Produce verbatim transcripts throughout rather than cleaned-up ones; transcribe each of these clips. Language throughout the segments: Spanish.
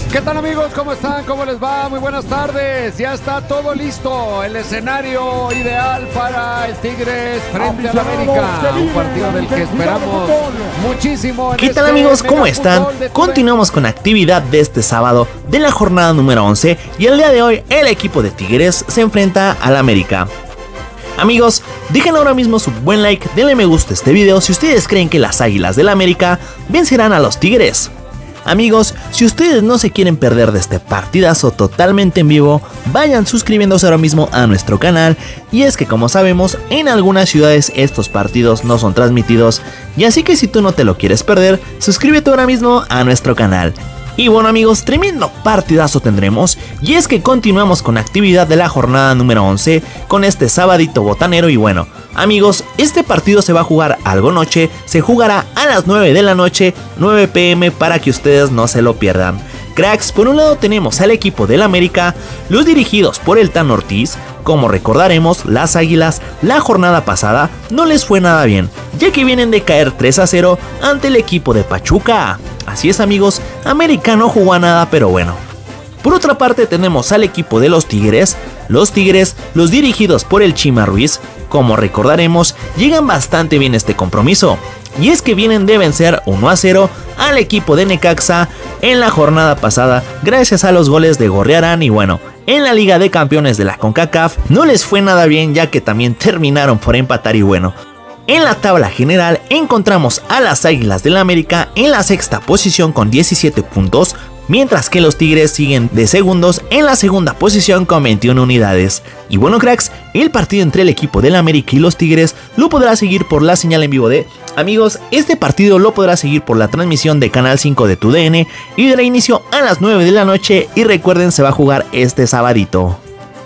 ¿Qué tal, amigos? ¿Cómo están? ¿Cómo les va? Muy buenas tardes. Ya está todo listo. El escenario ideal para el Tigres frente al América. Un partido del que esperamos muchísimo. ¿Qué tal, amigos? ¿Cómo están? Continuamos con actividad de este sábado de la jornada número once y el día de hoy el equipo de Tigres se enfrenta al América. Amigos, dejen ahora mismo su buen like, denle me gusta a este video si ustedes creen que las Águilas del América vencerán a los Tigres. Amigos, si ustedes no se quieren perder de este partidazo totalmente en vivo, vayan suscribiéndose ahora mismo a nuestro canal. Y es que, como sabemos, en algunas ciudades estos partidos no son transmitidos, y así que si tú no te lo quieres perder, suscríbete ahora mismo a nuestro canal. Y bueno, amigos, tremendo partidazo tendremos, y es que continuamos con actividad de la jornada número once con este sabadito botanero. Y bueno, amigos, este partido se va a jugar algo noche, se jugará a las nueve de la noche, nueve p m, para que ustedes no se lo pierdan. Cracks, por un lado tenemos al equipo del América, los dirigidos por el Tan Ortiz. Como recordaremos, las Águilas la jornada pasada no les fue nada bien, ya que vienen de caer tres a cero ante el equipo de Pachuca. Así es, amigos, América no jugó a nada, pero bueno. Por otra parte tenemos al equipo de los Tigres. Los Tigres, los dirigidos por el Chima Ruiz, como recordaremos, llegan bastante bien este compromiso. Y es que vienen de vencer uno a cero al equipo de Necaxa en la jornada pasada, gracias a los goles de Gorriarán. Y bueno, en la Liga de Campeones de la CONCACAF no les fue nada bien, ya que también terminaron por empatar. Y bueno, en la tabla general encontramos a las Águilas del América en la sexta posición con diecisiete puntos, mientras que los Tigres siguen de segundos en la segunda posición con veintiuna unidades. Y bueno, cracks, el partido entre el equipo del América y los Tigres lo podrá seguir por la señal en vivo de... Amigos, este partido lo podrá seguir por la transmisión de Canal cinco de Tu D N y dará inicio a las nueve de la noche, y recuerden, se va a jugar este sabadito.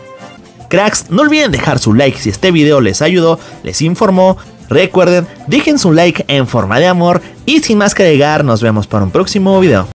Cracks, no olviden dejar su like si este video les ayudó, les informó. Recuerden, dejen su like en forma de amor, y sin más que agregar, nos vemos para un próximo video.